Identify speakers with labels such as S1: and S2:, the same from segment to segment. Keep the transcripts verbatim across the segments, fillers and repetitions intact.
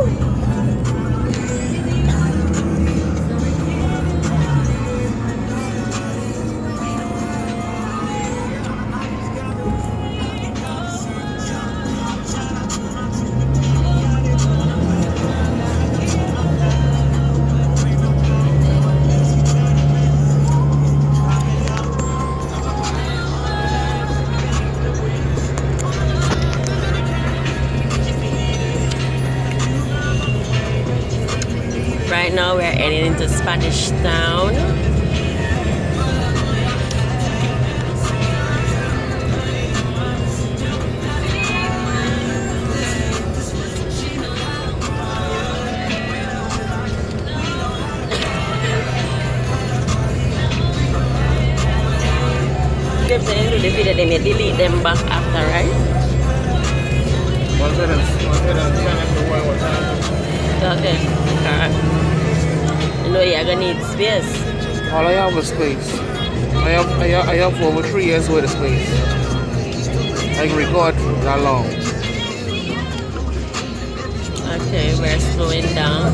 S1: Right now we're heading into Spanish Town. They're saying to the video they may delete them back after, right?
S2: One second, one second, sign up for one more time.
S1: Okay. Alright. You know you're gonna need space.
S2: All I have is space. I have, I have, I have over three years worth of space. I can record that long.
S1: Okay, we're slowing down.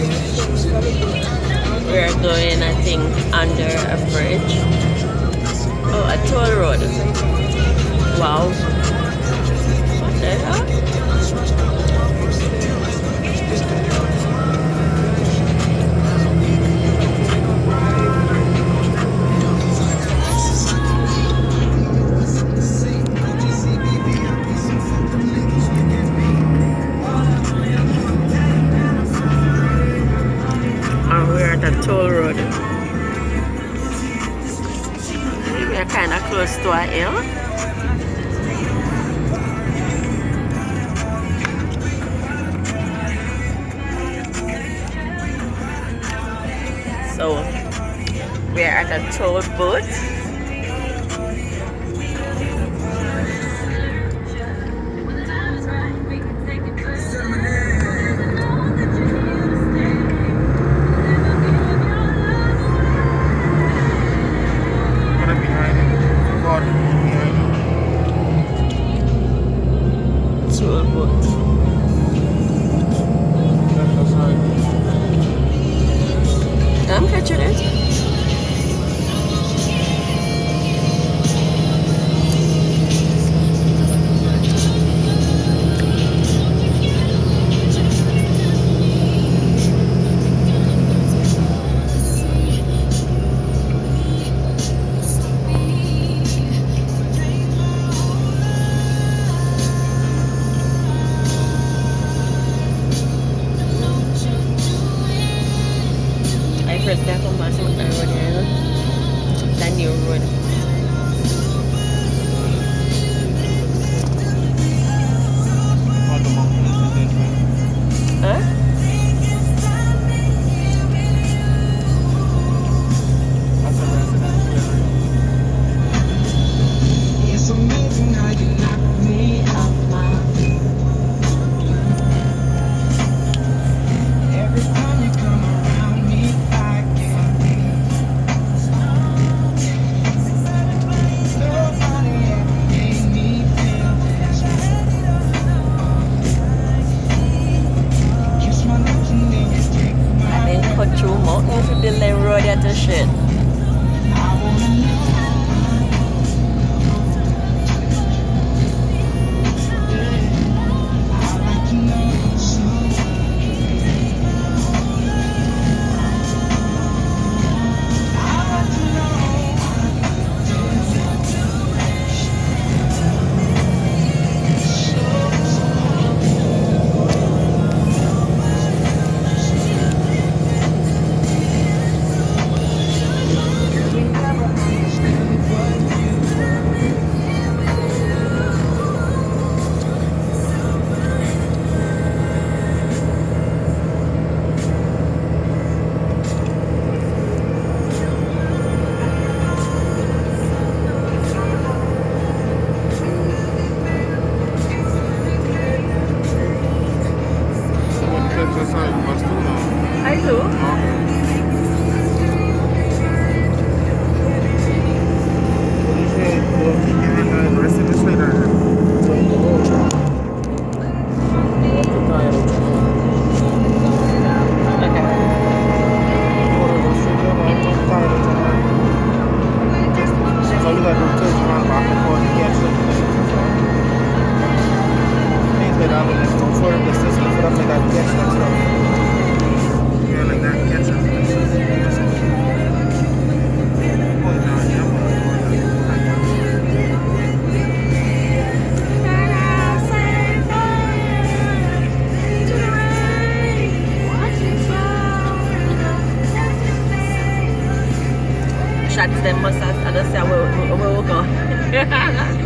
S1: We're going, I think, under a bridge. Oh, a toll road. Wow. What the hell? Toll road. We are kind of close to a hill. So we are at a toll booth. I'm catching it. First back on Boston Road, the new road. Huh?
S2: That's a residential area.
S3: It's amazing how you knock me off my feet. Every time you come around me, I can't breathe. Nobody ever made me feel this way. Kiss my lips and then you take my
S1: I didn't cut through mountains to build the road at the shit.
S3: I wanna know. I'd like to know so. I'd like to know. We never understood what you were.
S2: So what catch us out? You must do now.
S1: I do.
S2: Okay. You said, well, you can rest in this way there. What's the time? for them distance, look for them like that catch and stuff. Yeah, like that catch and places. Oh, no, yeah,
S1: shots them must have, I just say where, where we go.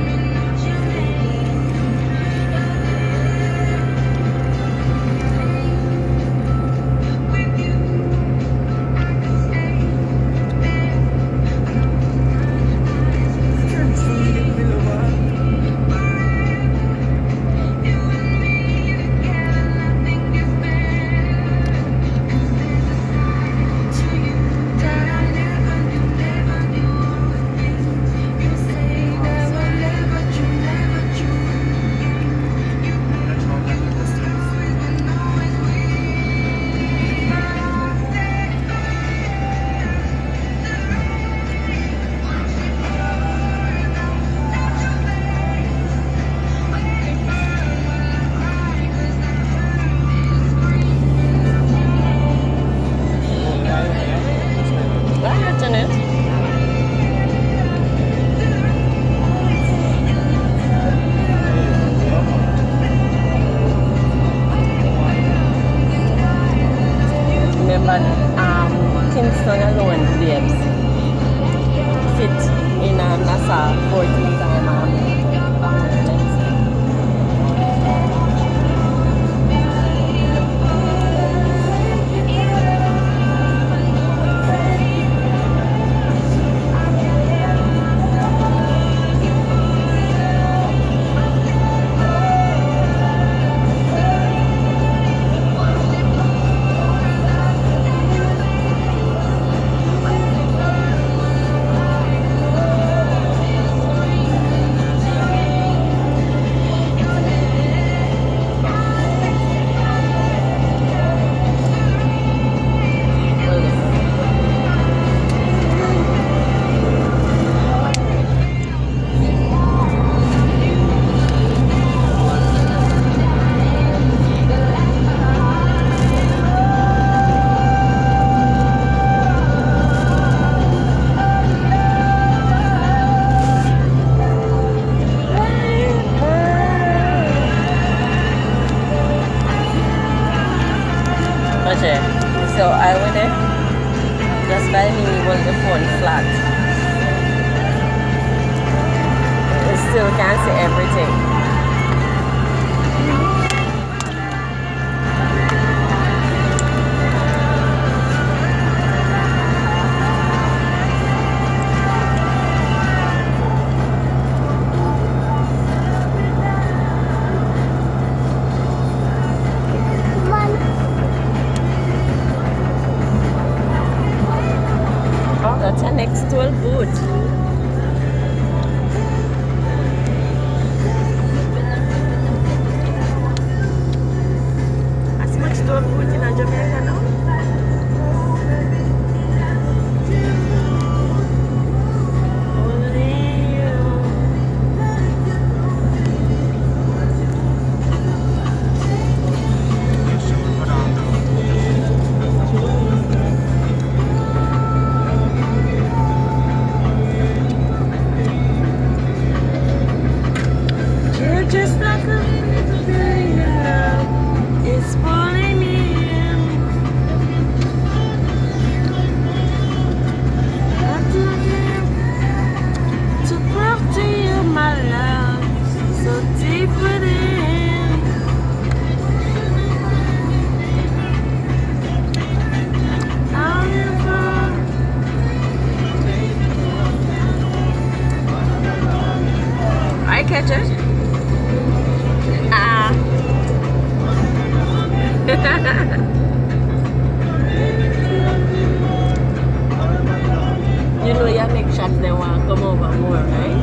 S1: So I went there, just by me was the phone flat. You still can't see everything. That's an next to a boot. As much to a boot in Jamaica now? Just like a little bit of love, it's pulling me in. I do it to prove to you my love, so deep within. I'll never. I catch it. Ah. You know you make shots they want to come over more, right?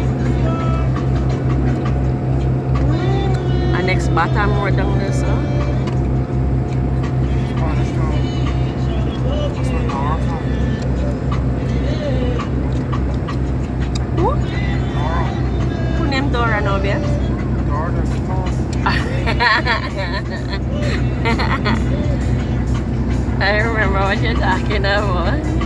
S1: And next batter more down there, so. Who? Who named Dora now, babes? I remember what you're talking about.